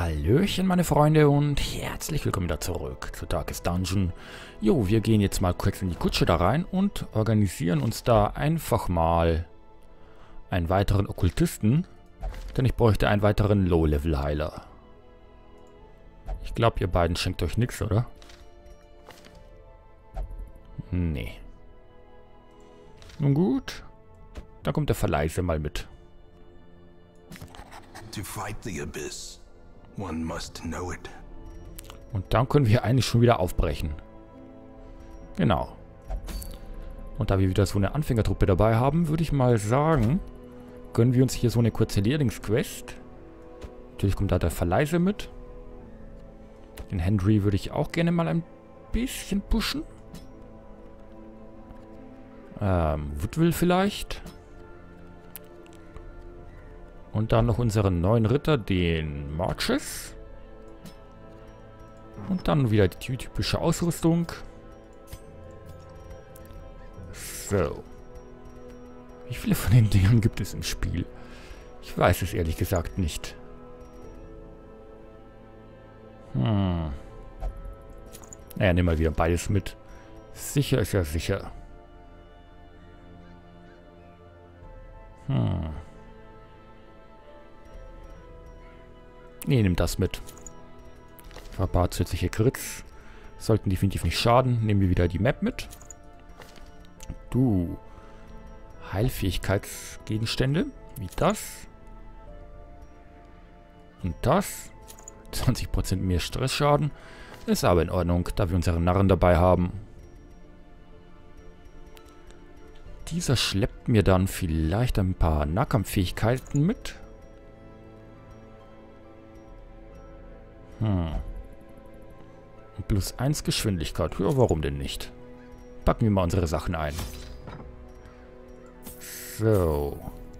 Hallöchen meine Freunde und herzlich willkommen wieder zurück zu Darkest Dungeon. Jo, wir gehen jetzt mal kurz in die Kutsche da rein und organisieren uns da einfach mal einen weiteren Okkultisten, denn ich bräuchte einen weiteren Low-Level-Heiler. Ich glaube, ihr beiden schenkt euch nichts, oder? Nee. Nun gut, da kommt der Verleise mal mit. To fight the abyss, one must know it. Und dann können wir eigentlich schon wieder aufbrechen. Genau. Und da wir wieder so eine Anfängertruppe dabei haben, würde ich mal sagen, gönnen wir uns hier so eine kurze Lehrlingsquest. Natürlich kommt da der Verleise mit. Den Henry würde ich auch gerne mal ein bisschen pushen. Woodville vielleicht. Und dann noch unseren neuen Ritter, den Marches. Und dann wieder die typische Ausrüstung. So. Wie viele von den Dingern gibt es im Spiel? Ich weiß es ehrlich gesagt nicht. Naja, nehmen wir wieder beides mit. Sicher ist ja sicher. Ne, nimm das mit. Ein paar zusätzliche Crits. Sollten definitiv nicht schaden. Nehmen wir wieder die Map mit. Du. Heilfähigkeitsgegenstände. Wie das. Und das. 20% mehr Stressschaden. Ist aber in Ordnung, da wir unseren Narren dabei haben. Dieser schleppt mir dann vielleicht ein paar Nahkampffähigkeiten mit. Und +1 Geschwindigkeit. Ja, warum denn nicht? Packen wir mal unsere Sachen ein. So.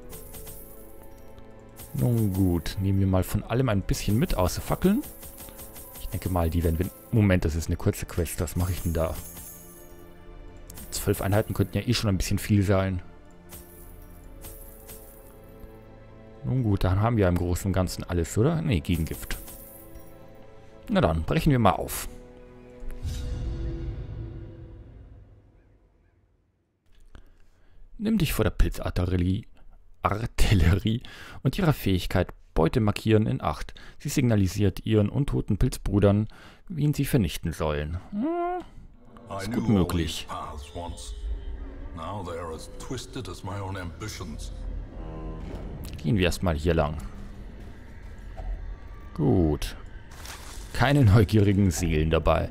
Nun gut. Nehmen wir mal von allem ein bisschen mit, außer Fackeln. Ich denke mal, die werden wir... Moment, das ist eine kurze Quest. Was mache ich denn da? 12 Einheiten könnten ja eh schon ein bisschen viel sein. Nun gut, dann haben wir im Großen und Ganzen alles, oder? Ne, Gegengift. Na dann, brechen wir mal auf. Nimm dich vor der Pilzartillerie und ihrer Fähigkeit Beute markieren in Acht. Sie signalisiert ihren untoten Pilzbrüdern, wen sie vernichten sollen. Ist gut möglich. Gehen wir erstmal hier lang. Gut. Keine neugierigen Seelen dabei.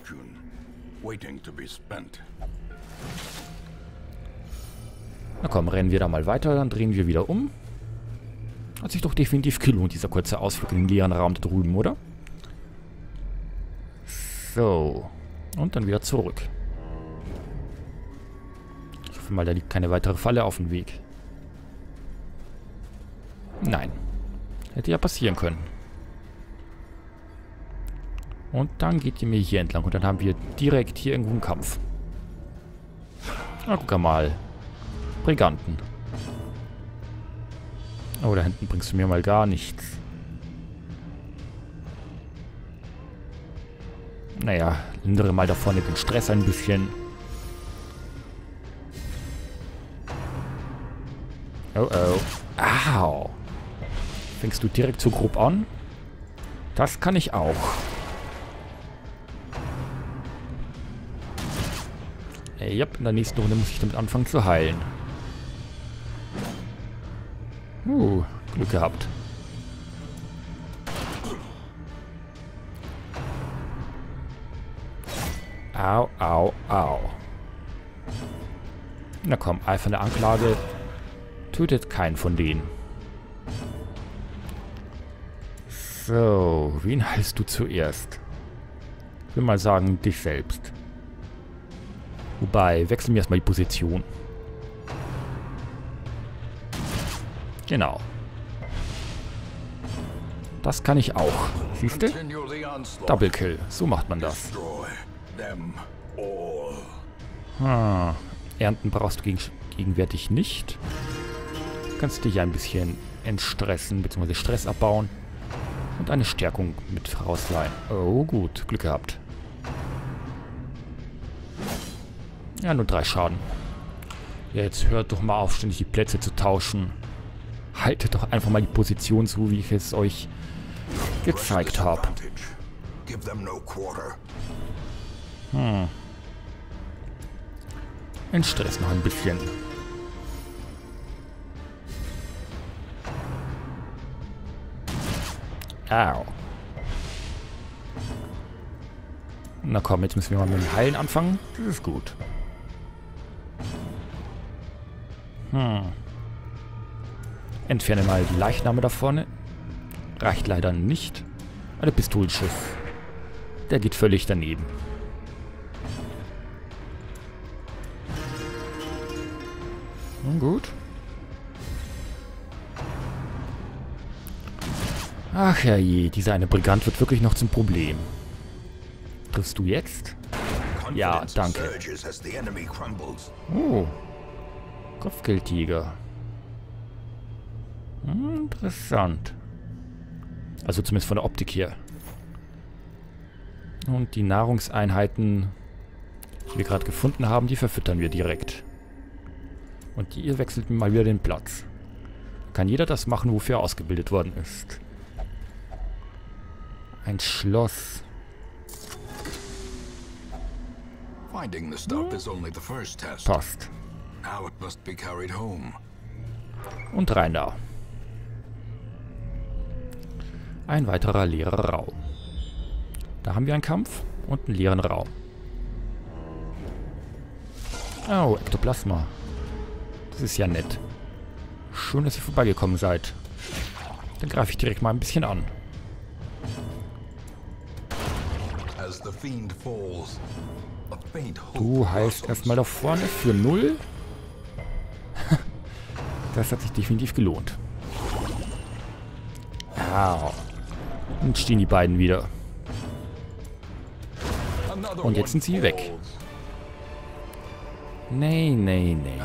Na komm, rennen wir da mal weiter, dann drehen wir wieder um. Hat sich doch definitiv gelohnt, dieser kurze Ausflug in den leeren Raum da drüben, oder? So. Und dann wieder zurück. Ich hoffe mal, da liegt keine weitere Falle auf dem Weg. Nein. Hätte ja passieren können. Und dann geht ihr mir hier entlang. Und dann haben wir direkt hier irgendwo einen Kampf. Na, guck mal. Briganten. Oh, da hinten bringst du mir mal gar nichts. Naja, lindere mal da vorne den Stress ein bisschen. Oh, oh. Au. Fängst du direkt so grob an? Das kann ich auch. Ja, in der nächsten Runde muss ich damit anfangen zu heilen. Glück gehabt. Au, au, au. Na komm, eiferne Anklage. Tötet keinen von denen. So, wen heilst du zuerst? Ich will mal sagen, dich selbst. Wobei, wechseln wir erstmal die Position. Genau. Das kann ich auch. Siehst du? Double Kill. So macht man das. Ernten brauchst du gegenwärtig nicht. Du kannst dich ein bisschen entstressen, bzw. Stress abbauen. Und eine Stärkung mit rausleihen. Oh, gut. Glück gehabt. Ja, nur 3 Schaden. Ja, jetzt hört doch mal auf, ständig die Plätze zu tauschen. Haltet doch einfach mal die Position so, wie ich es euch gezeigt habe. In Stress noch ein bisschen. Au. Na komm, jetzt müssen wir mal mit dem Heilen anfangen. Das ist gut. Entferne mal die Leichname da vorne. Reicht leider nicht. Der Pistolenschuss. Der geht völlig daneben. Nun gut. Ach ja je, dieser eine Brigant wird wirklich noch zum Problem. Triffst du jetzt? Ja, danke. Oh. Kopfgeldjäger. Interessant. Also zumindest von der Optik her. Und die Nahrungseinheiten, die wir gerade gefunden haben, die verfüttern wir direkt. Und ihr wechselt mal wieder den Platz. Kann jeder das machen, wofür er ausgebildet worden ist. Ein Schloss. Passt. Und rein da. Ein weiterer leerer Raum. Da haben wir einen Kampf und einen leeren Raum. Oh, Ektoplasma. Das ist ja nett. Schön, dass ihr vorbeigekommen seid. Dann greife ich direkt mal ein bisschen an. Du heilst erstmal da vorne für 0. Das hat sich definitiv gelohnt. Au. Und stehen die beiden wieder. Und jetzt sind sie weg. Nee, nee, nee.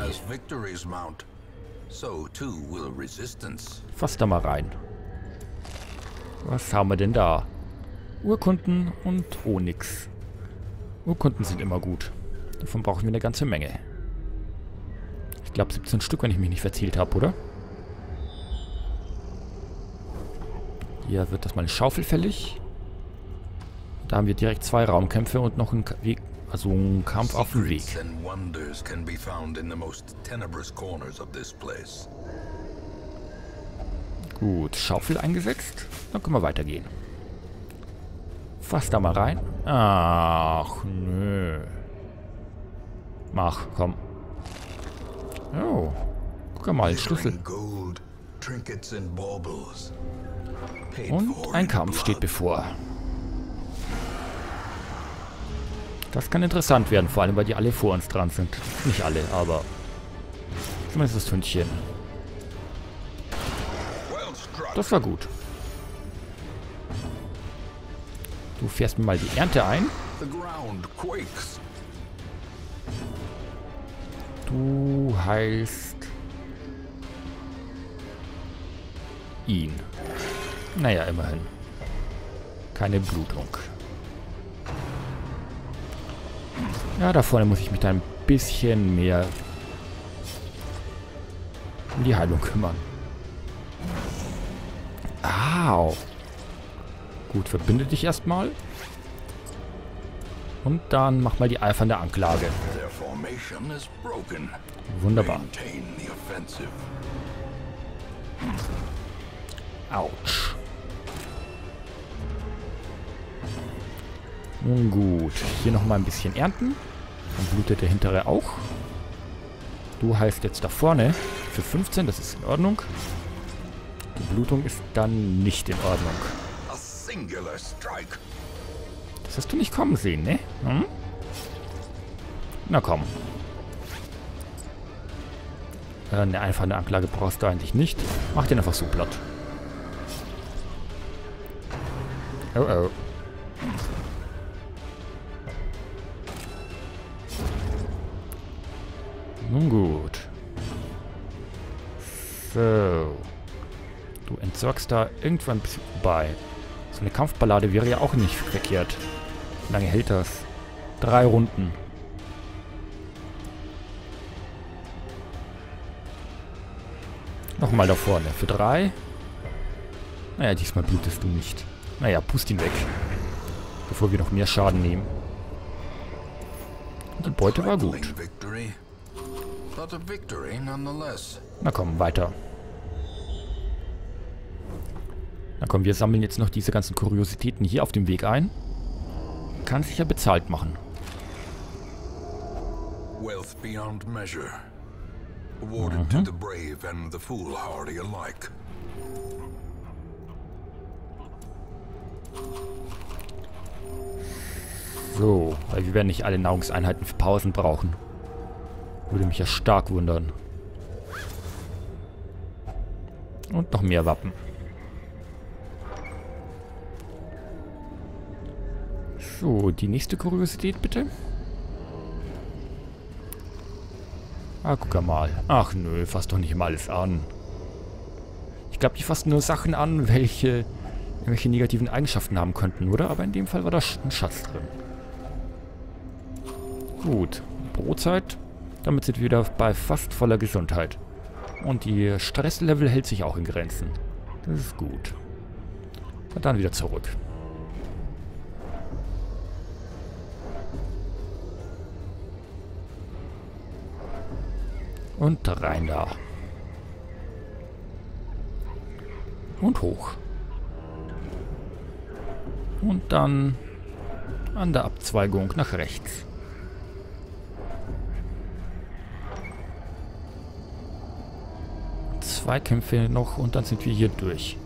Fass da mal rein. Was haben wir denn da? Urkunden und Onyx. Urkunden sind immer gut. Davon brauchen wir eine ganze Menge. Ich glaube 17 Stück, wenn ich mich nicht verzählt habe, oder? Hier wird das mal eine Schaufel fällig. Da haben wir direkt 2 Raumkämpfe und noch einen Weg, also einen Kampf auf dem Weg. Gut, Schaufel eingesetzt. Dann können wir weitergehen. Fass da mal rein. Ach, nö. Mach, komm. Oh, guck mal, ein Schlüssel. Und ein Kampf steht bevor. Das kann interessant werden, vor allem, weil die alle vor uns dran sind. Nicht alle, aber zumindest das Hündchen. Das war gut. Du fährst mir mal die Ernte ein. Du heilst ihn. Naja, immerhin. Keine Blutung. Ja, da vorne muss ich mich da ein bisschen mehr um die Heilung kümmern. Au. Gut, verbinde dich erstmal. Und dann mach mal die eifernde Anklage. Wunderbar. Autsch. Nun gut, hier nochmal ein bisschen ernten. Dann blutet der hintere auch. Du heilst jetzt da vorne für 15, das ist in Ordnung. Die Blutung ist dann nicht in Ordnung. Das hast du nicht kommen sehen, ne? Hm? Na komm. Eine einfache Anklage brauchst du eigentlich nicht. Mach den einfach so platt. Oh oh. Nun gut. So. Du entsorgst da irgendwann ein bisschen vorbei. So eine Kampfballade wäre ja auch nicht verkehrt. Wie lange hält das? 3 Runden. Nochmal da vorne. Für 3. Naja, diesmal blutest du nicht. Naja, pust ihn weg. Bevor wir noch mehr Schaden nehmen. Und die Beute war gut. Na komm, weiter. Na komm, wir sammeln jetzt noch diese ganzen Kuriositäten hier auf dem Weg ein. Kann sich ja bezahlt machen. Wealth beyond measure. Awarded to the brave and the foolhardy alike. So, weil wir werden nicht alle Nahrungseinheiten für Pausen brauchen. Würde mich ja stark wundern. Und noch mehr Wappen. So, die nächste Kuriosität bitte. Ah, guck mal. Ach nö, fass doch nicht immer alles an. Ich glaube, die fassen nur Sachen an, welche irgendwelche negativen Eigenschaften haben könnten, oder? Aber in dem Fall war da ein Schatz drin. Gut. Brotzeit. Damit sind wir wieder bei fast voller Gesundheit. Und die Stresslevel hält sich auch in Grenzen. Das ist gut. Und dann wieder zurück. Und rein da. Und hoch. Und dann an der Abzweigung nach rechts. Zwei Kämpfe noch und dann sind wir hier durch.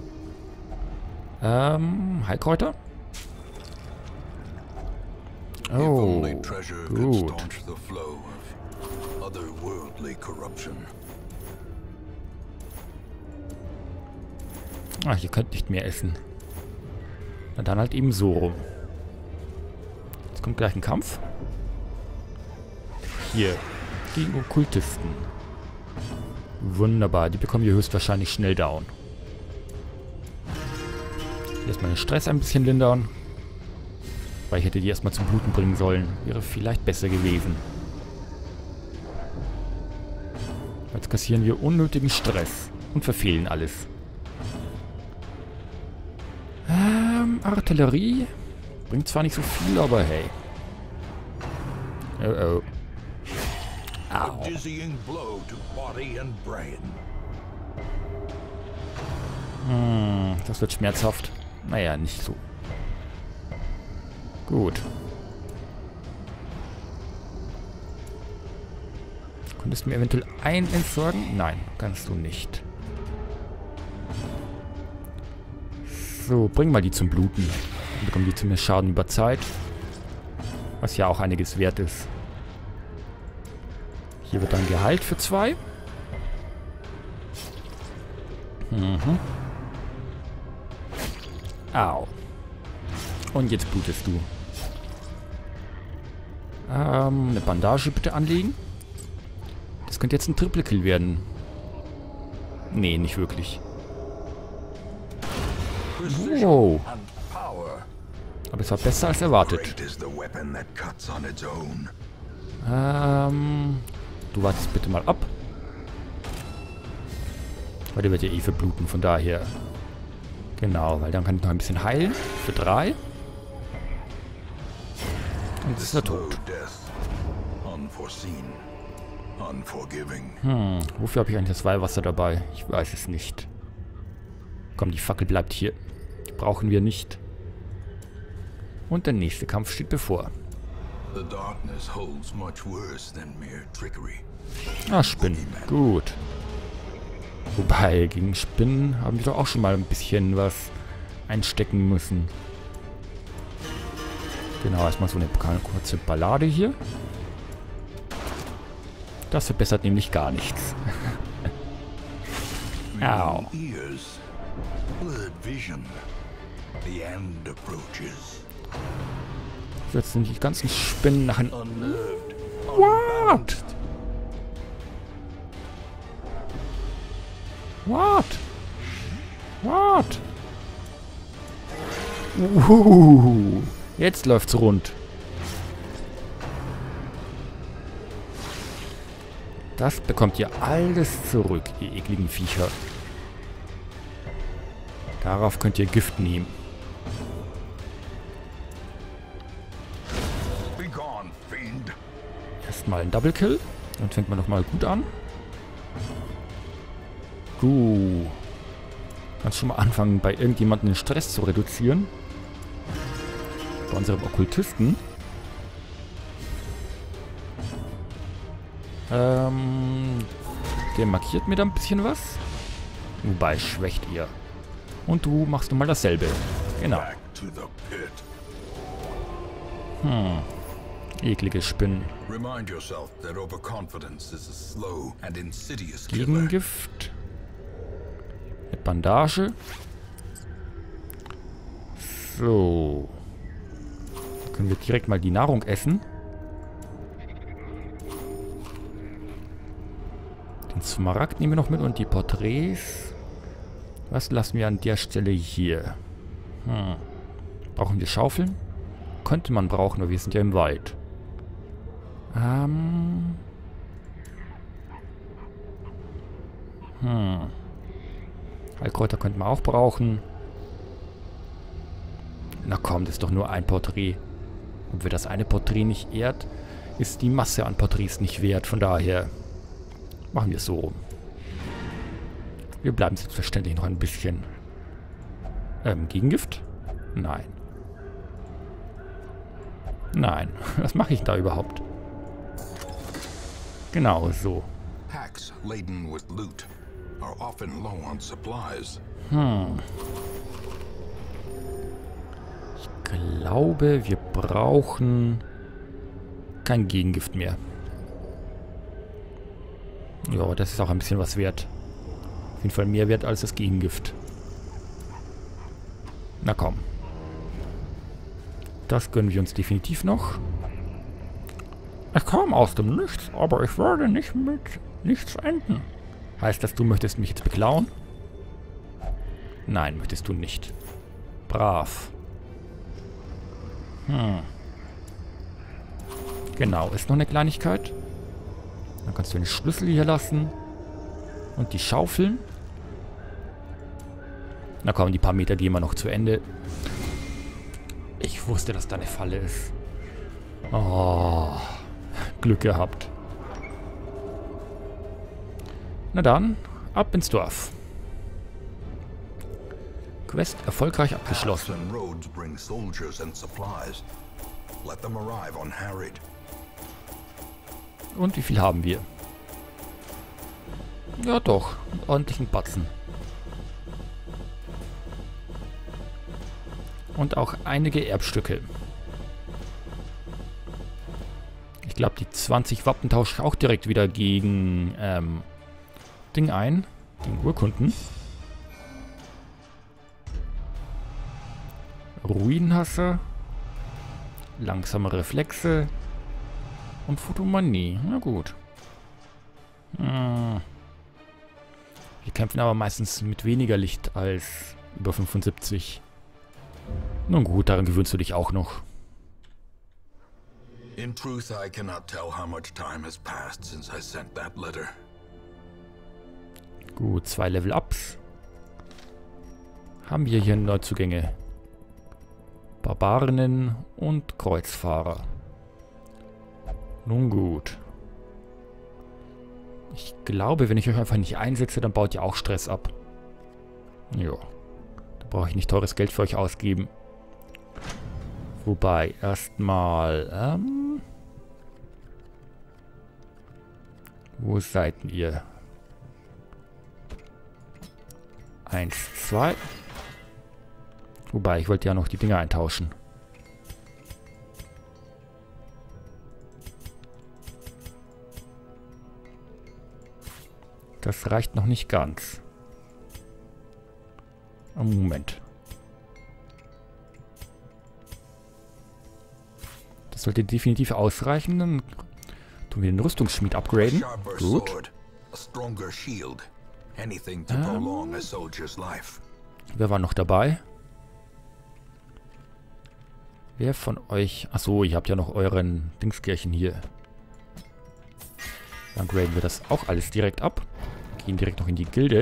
Heilkräuter? Oh, gut. Ach, ihr könnt nicht mehr essen. Na dann halt eben so rum. Jetzt kommt gleich ein Kampf. Hier. Gegen Okkultisten. Wunderbar. Die bekommen wir höchstwahrscheinlich schnell down. Erstmal den Stress ein bisschen lindern. Weil ich hätte die erstmal zum Bluten bringen sollen. Wäre vielleicht besser gewesen. Jetzt kassieren wir unnötigen Stress. Und verfehlen alles. Artillerie. Bringt zwar nicht so viel, aber hey. Oh oh. Au. Das wird schmerzhaft. Naja, nicht so. Gut. Könntest du mir eventuell einen entsorgen? Nein, kannst du nicht. So, bring mal die zum Bluten. Dann bekommen die zumindest Schaden über Zeit. Was ja auch einiges wert ist. Hier wird dann geheilt für 2. Au. Und jetzt blutest du. Eine Bandage bitte anlegen. Das könnte jetzt ein Triple Kill werden. Nee, nicht wirklich. Wow. Aber es war besser als erwartet. Du wartest bitte mal ab. Weil der wird ja eh verbluten, von daher. Genau, weil dann kann ich noch ein bisschen heilen. Für 3. Und jetzt ist er tot. Wofür habe ich eigentlich das Weihwasser dabei? Ich weiß es nicht. Komm, die Fackel bleibt hier. Die brauchen wir nicht. Und der nächste Kampf steht bevor. Ah, Spinnen. Gut. Wobei, gegen Spinnen haben wir doch auch schon mal ein bisschen was einstecken müssen. Genau, erstmal so eine kurze Ballade hier. Das verbessert nämlich gar nichts. Au. Jetzt sind die ganzen Spinnen nach hinten. What? What? What? Jetzt läuft's rund. Das bekommt ihr alles zurück, ihr ekligen Viecher. Darauf könnt ihr Gift nehmen. Erstmal ein Double Kill. Dann fängt man nochmal gut an. Kannst schon mal anfangen, bei irgendjemandem den Stress zu reduzieren. Bei unserem Okkultisten. Der markiert mir da ein bisschen was. Wobei schwächt ihr. Und du machst nun mal dasselbe. Genau. Eklige Spinnen. Gegengift. Mit Bandage. So. Da können wir direkt mal die Nahrung essen. Den Smaragd nehmen wir noch mit und die Porträts. Was lassen wir an der Stelle hier? Brauchen wir Schaufeln? Könnte man brauchen, aber wir sind ja im Wald. Heilkräuter könnten wir auch brauchen. Na komm, das ist doch nur ein Porträt. Ob wir das eine Porträt nicht ehrt, ist die Masse an Porträts nicht wert. Von daher machen wir es so rum. Wir bleiben selbstverständlich noch ein bisschen. Gegengift? Nein. Nein. Was mache ich da überhaupt? Genau so. Packs laden with loot are often low on supplies. Ich glaube, wir brauchen kein Gegengift mehr. Ja, das ist auch ein bisschen was wert. Auf jeden Fall mehr wert als das Gegengift. Na komm. Das gönnen wir uns definitiv noch. Ich kam aus dem Nichts, aber ich werde nicht mit nichts enden. Heißt das, du möchtest mich jetzt beklauen? Nein, möchtest du nicht. Brav. Genau, ist noch eine Kleinigkeit. Dann kannst du den Schlüssel hier lassen. Und die Schaufeln. Na komm, die paar Meter gehen wir noch zu Ende. Ich wusste, dass da eine Falle ist. Oh, Glück gehabt. Na dann, ab ins Dorf. Quest erfolgreich abgeschlossen. Und wie viel haben wir? Ja doch, einen ordentlichen Batzen. Und auch einige Erbstücke. Ich glaube, die 20 Wappen tausche ich auch direkt wieder gegen Ding ein. Gegen Urkunden. Ruinenhasser. Langsame Reflexe. Und Photomanie. Na gut. Wir kämpfen aber meistens mit weniger Licht als über 75. Nun gut, daran gewöhnst du dich auch noch. In truth, I cannot tell how much time has passed since I sent that letter. Gut, 2 Level-Ups. Haben wir hier Neuzugänge. Barbarinnen und Kreuzfahrer. Nun gut. Ich glaube, wenn ich euch einfach nicht einsetze, dann baut ihr auch Stress ab. Ja. Da brauche ich nicht teures Geld für euch ausgeben. Wobei, erstmal, wo seid ihr? 1, 2. Wobei, ich wollte ja noch die Dinger eintauschen. Das reicht noch nicht ganz. Moment. Das sollte definitiv ausreichen. Dann tun wir den Rüstungsschmied upgraden. Gut. Wer war noch dabei? Wer von euch... Achso, ihr habt ja noch euren Dingskirchen hier. Dann graden wir das auch alles direkt ab. Gehen direkt noch in die Gilde.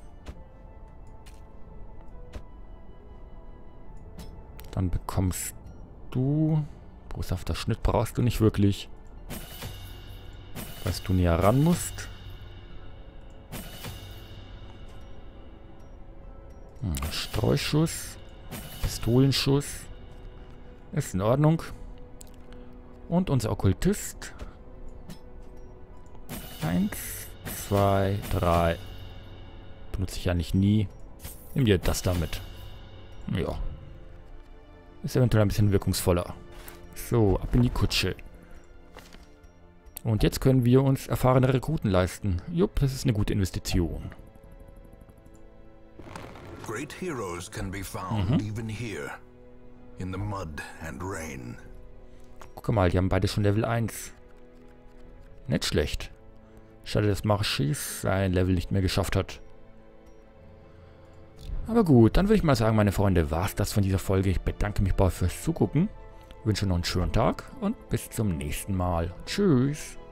Dann bekommst du... Boshafter Schnitt brauchst du nicht wirklich. Dass du näher ran musst. Streuschuss. Pistolenschuss. Ist in Ordnung. Und unser Okkultist. 1, 2, 3. Benutze ich eigentlich nie. Nimm dir das da mit. Ja. Ist eventuell ein bisschen wirkungsvoller. So, ab in die Kutsche. Und jetzt können wir uns erfahrene Rekruten leisten. Jupp, das ist eine gute Investition. Great heroes can be found even here, in the mud and rain. Guck mal, die haben beide schon Level 1. Nicht schlecht. Schade, dass Marchis sein Level nicht mehr geschafft hat. Aber gut, dann würde ich mal sagen, meine Freunde, war's das von dieser Folge. Ich bedanke mich bei euch fürs Zugucken. Wünsche noch einen schönen Tag und bis zum nächsten Mal. Tschüss.